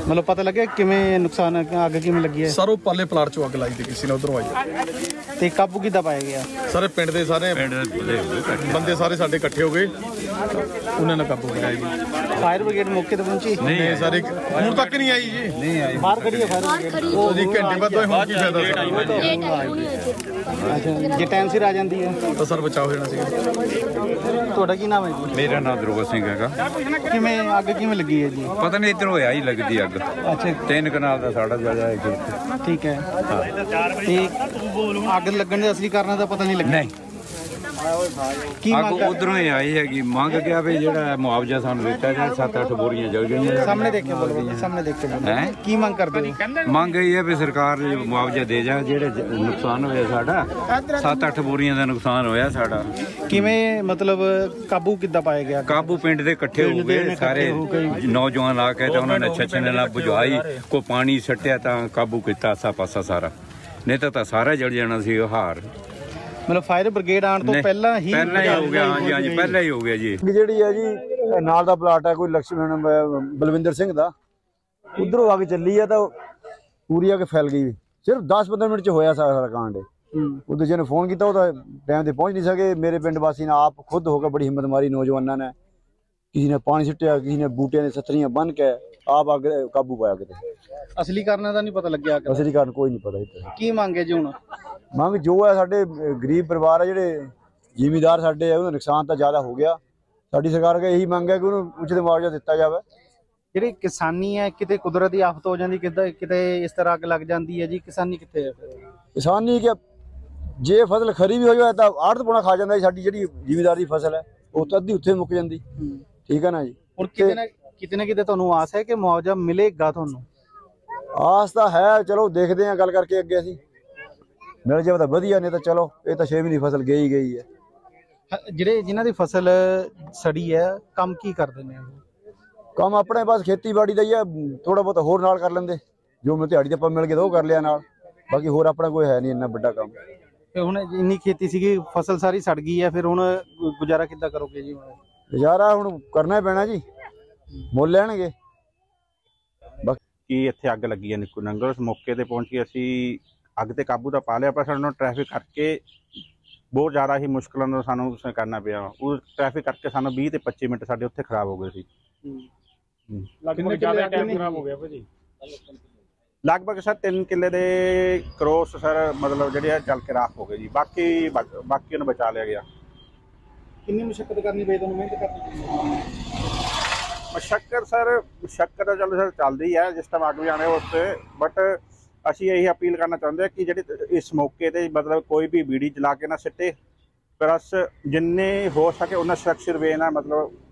मतलब पता लगे किवें नुकसान अग किवें लगी है? सर वो परले प्लाट चों अग लाई थी किसी ने, उधरों आई ते काबू किद्दां पाया गया? सर पिंड दे सारे बंदे सारे साडे इकट्ठे हो गए, उन्होंने काबू पाया जी। फायर ब्रिगेड मौके ते पहुंची? नहीं सर हुण तक नहीं आई जी, नहीं आई। बाहर खड़ी है फायर ब्रिगेड जी, घंटे बाद हुण की फायदा? अच्छा, जे टाइम सिर आ जाती है तो सर बचाव होना चाहिए। ਤੁਹਾਡਾ ਕੀ ਨਾਮ ਹੈ ਜੀ? मेरा नाम ध्रुव सिंह हैगा। ਕਿਵੇਂ ਅੱਗ ਕਿਵੇਂ ਲੱਗੀ ਹੈ ਜੀ? पता नहीं इधर होया ही लगती अग। ਅੱਛਾ 3 कनाल का साड़ा ज्यादा है खेत। ਠੀਕ ਹੈ। ਤੇ ਅੱਗ ਲੱਗਣ ਦੇ ਅਸਲੀ ਕਾਰਨਾਂ ਦਾ ਪਤਾ ਨਹੀਂ ਲੱਗਿਆ? नहीं ਕੀ अग ਮੰਗ उधरों ही आई हैगी। मांग गया भी जेड़ा मुआवजा सानू दिता जाए, 7-8 बोरियां जल गई। ਸਾਹਮਣੇ ਦੇਖ ਕੇ ਬੋਲੋ, ਸਾਹਮਣੇ ਦੇਖ ਕੇ ਬੋਲੋ। हैं ਕੀ ਮੰਗ ਕਰਦੇ ਹੋ? ਮੰਗ ਇਹ ਹੈ ਵੀ ਸਰਕਾਰ ਮੁਆਵਜ਼ਾ ਦੇ ਜਾ, ਜਿਹੜੇ ਨੁਕਸਾਨ ਹੋਇਆ ਸਾਡਾ 7-8 ਬੋਰੀਆਂ ਦਾ ਨੁਕਸਾਨ ਹੋਇਆ ਸਾਡਾ। ਕਿਵੇਂ ਮਤਲਬ ਕਾਬੂ ਕਿੱਦਾਂ ਪਾਇਆ ਗਿਆ? ਕਾਬੂ ਪਿੰਡ ਦੇ ਇਕੱਠੇ ਹੋ ਗਏ ਸਾਰੇ ਨੌਜਵਾਨ ਆ ਕੇ, ਤਾਂ ਉਹਨਾਂ ਨੇ ਛੱਛਣੇ ਨਾਲ ਬੁਝਾਈ, ਕੋ ਪਾਣੀ ਸੱਟਿਆ ਤਾਂ ਕਾਬੂ ਕੀਤਾ ਆਸਾ ਪਾਸਾ ਸਾਰਾ, ਨਹੀਂ ਤਾਂ ਸਾਰਾ ਜਲ ਜਾਣਾ ਸੀ ਉਹ ਹਾਰ। ਮਤਲਬ ਫਾਇਰ ਬ੍ਰਿਗੇਡ ਆਉਣ ਤੋਂ ਪਹਿਲਾਂ ਹੀ ਹੋ ਗਿਆ? ਹਾਂਜੀ ਹਾਂਜੀ, ਪਹਿਲਾਂ ਹੀ ਹੋ ਗਿਆ ਜੀ। ਜਿਹੜੀ ਹੈ ਜੀ ਨਾਲ ਦਾ ਪਲਾਟ ਹੈ ਕੋਈ ਲక్ష్ਮਣ ਬਲਵਿੰਦਰ ਸਿੰਘ ਦਾ, ਉਧਰੋਂ ਅੱਗ ਚੱਲੀ ਆ ਤਾਂ ਪੂਰੀ ਅੱਗ ਫੈਲ ਗਈ। ਸਿਰਫ 10-15 ਮਿੰਟ ਚ ਹੋਇਆ ਸਾਰਾ ਕਾਂਡ। ਉਹ ਦੂਜੇ ਨੇ ਫੋਨ ਕੀਤਾ, ਉਹ ਤਾਂ ਟਾਈਮ ਤੇ ਪਹੁੰਚ ਨਹੀਂ ਸਕੇ। ਮੇਰੇ ਪਿੰਡ ਵਾਸੀ ਨੇ ਆਪ ਖੁਦ ਹੋ ਕੇ ਬੜੀ ਹਿੰਮਤ ਮਾਰੀ, ਨੌਜਵਾਨਾਂ ਨੇ, ਕਿਸੇ ਨੇ ਪਾਣੀ ਸੁੱਟਿਆ, ਕਿਸੇ ਨੇ ਬੂਟਿਆਂ ਦੇ ਸੱਤਰੀਆਂ ਬੰਨ ਕੇ ਆਪ ਅੱਗ ਕਾਬੂ ਪਾਇਆ। ਕਿਤੇ ਅਸਲੀ ਕਾਰਨਾਂ ਦਾ ਨਹੀਂ ਪਤਾ ਲੱਗਿਆ? ਅਸਲੀ ਕਾਰਨ ਕੋਈ ਨਹੀਂ ਪਤਾ। ਕੀ ਮੰਗ ਹੈ ਜੀ ਹੁਣ? ਮੰਗ ਜੋ ਹੈ, ਸਾਡੇ ਗਰੀਬ ਪਰਿਵਾਰ ਹੈ, ਜਿਹੜੇ ਜ਼ਿਮੀਂਦਾਰ ਸਾਡੇ, ਉਹਦਾ ਨੁਕਸਾਨ ਤਾਂ ਜ਼ਿਆਦਾ ਹੋ ਗਿਆ। ਸਾਡੀ ਸਰਕਾਰ ਅੱਗੇ ਇਹੀ ਮੰਗ ਹੈ ਕਿ ਉਹਨੂੰ ਉਚਿਤ ਮੁਆਵਜ਼ਾ ਦਿੱਤਾ ਜਾਵੇ। ਜਿਹੜੀ ਕਿਸਾਨੀ ਹੈ, ਕਿਤੇ ਕੁਦਰਤੀ ਆਫਤ ਹੋ ਜਾਂਦੀ, ਕਿਤੇ ਇਸ ਤਰ੍ਹਾਂ ਅੱਗ ਲੱਗ ਜਾਂਦੀ ਹੈ ਜੀ, ਕਿਸਾਨੀ ਕਿੱਥੇ ਹੈ? ਕਿਸਾਨੀ ਕਿ ਜੇ ਫਸਲ ਖਰੀ ਵੀ ਹੋ ਜਾਵੇ ਤਾਂ ਆੜਤ ਪੌਣਾ ਖਾ ਜਾਂਦਾ। ਸਾਡੀ ਜਿਹੜੀ ਜ਼ਿਮੀਂਦਾਰ ਦੀ ਫਸਲ ਹੈ ਉਹ ਤਾਂ ਅੱਧੀ ਉੱਥੇ ਮੁੱਕ ਜਾਂਦੀ। ਠੀਕ ਹੈ ਨਾ ਜੀ। ਹੁਣ ਕਿਤੇ ਨਾ ਕਿਤੇ ਤੁਹਾਨੂੰ ਆਸ ਹੈ ਕਿ ਮੁਆਵਜ਼ਾ ਮਿਲੇਗਾ ਤੁਹਾਨੂੰ? ਆਸ ਤਾਂ ਹੈ, ਚਲੋ ਦੇਖਦੇ ਹਾਂ ਗੱਲ ਕਰਕੇ ਅੱਗੇ। ਅਸੀਂ ਮਿਲ ਜਾਵੇ ਤਾਂ ਵਧੀਆ, ਨਹੀਂ ਤਾਂ ਚਲੋ ਇਹ ਤਾਂ 6 ਮਹੀਨੇ ਦੀ ਫਸਲ ਗਈ ਹੈ। ਜਿਨ੍ਹਾਂ ਦੀ ਫਸਲ ਸੜੀ ਹੈ, ਕੰਮ ਕੀ ਕਰਦੇ ਨੇ? ਕੰਮ ਆਪਣੇ ਬਸ ਖੇਤੀਬਾੜੀ ਦਾ ਹੀ ਹੈ, ਥੋੜਾ ਬਹੁਤ ਹੋਰ ਨਾਲ ਕਰ ਲੈਂਦੇ, ਜੋ ਮੈਂ ਦਿਹਾੜੀ ਤੇ ਆਪਾਂ ਮਿਲ ਗਏ ਤਾਂ ਉਹ ਕਰ ਲਿਆ ਨਾਲ, ਬਾਕੀ ਹੋਰ ਆਪਣਾ ਕੋਈ ਹੈ ਨਹੀਂ ਇੰਨਾ ਵੱਡਾ ਕੰਮ। ਤੇ ਹੁਣ ਇੰਨੀ ਖੇਤੀ ਸੀਗੀ, ਫਸਲ ਸਾਰੀ ਸੜ ਗਈ ਹੈ, ਫਿਰ ਹੁਣ ਗੁਜ਼ਾਰਾ ਕਿੱਦਾਂ ਕਰੋਗੇ ਜੀ? ਗੁਜ਼ਾਰਾ ਹੁਣ ਕਰਨਾ ਹੀ ਪੈਣਾ ਜੀ, ਮੁੱਲ ਲੈਣਗੇ। ਕਿ ਇੱਥੇ ਅੱਗ ਲੱਗੀ ਹੈ ਨਿੱਕੂ ਨੰਗਲ, ਉਸ ਮੌਕੇ ਤੇ ਪਹੁੰਚ ਕੇ ਅਸੀਂ ਅੱਗ ਤੇ ਕਾਬੂ ਤਾਂ ਪਾ ਲਿਆ, ਪਰ ਸਾਨੂੰ ਟ੍ਰੈਫਿਕ ਕਰਕੇ ਬਹੁਤ ਜ਼ਿਆਦਾ ਹੀ ਮੁਸ਼ਕਲਾਂ ਦਾ ਸਾਨੂੰ ਕਰਨਾ ਪਿਆ। ਉਹ ਟ੍ਰੈਫਿਕ ਕਰਕੇ ਸਾਨੂੰ 20 ਤੇ 25 ਮਿੰਟ ਸਾਡੇ ਉੱਥੇ ਖਰਾਬ ਹੋ ਗਏ ਸੀ। ਲਗਭਗ ਸਰ 3 ਕਿੱਲੇ ਦੇ ਕਰੋਸ ਸਰ, ਮਤਲਬ ਜਿਹੜੇ ਆ ਚੱਲ ਕੇ ਰਾਖ ਹੋ ਗਏ ਜੀ। ਬਾਕੀ ਉਹਨੂੰ ਬਚਾ ਲਿਆ ਗਿਆ। ਕਿੰਨੀ ਮੁਸ਼ਕਲ ਕਰਨੀ ਪਈ ਤੁਹਾਨੂੰ, ਮਿਹਨਤ ਕਰਨੀ ਪਈ? ਮੁਸ਼ੱਕਰ ਤਾਂ ਚਲੋ ਸਰ ਚੱਲਦੀ ਹੈ ਜਿਸ ਟਾਈਮ ਅੱਗ ਵੀ ਆਣੇ ਉਸ 'ਤੇ, ਬਟ ਅਸੀਂ ਇਹੀ ਅਪੀਲ ਕਰਨਾ ਚਾਹੁੰਦੇ ਹਾਂ ਕਿ ਜਿਹੜੇ ਇਸ ਮੌਕੇ 'ਤੇ ਮਤਲਬ ਕੋਈ ਵੀ ਬੀੜੀ ਜਲਾ ਕੇ ਨਾ ਸਿੱਟੇ, ਪਲੱਸ ਜਿੰਨੇ ਹੋ ਸਕੇ ਉਹਨਾਂ ਸੁਰੱਖਿਅਤ ਵੇ ਨਾਲ ਮਤਲਬ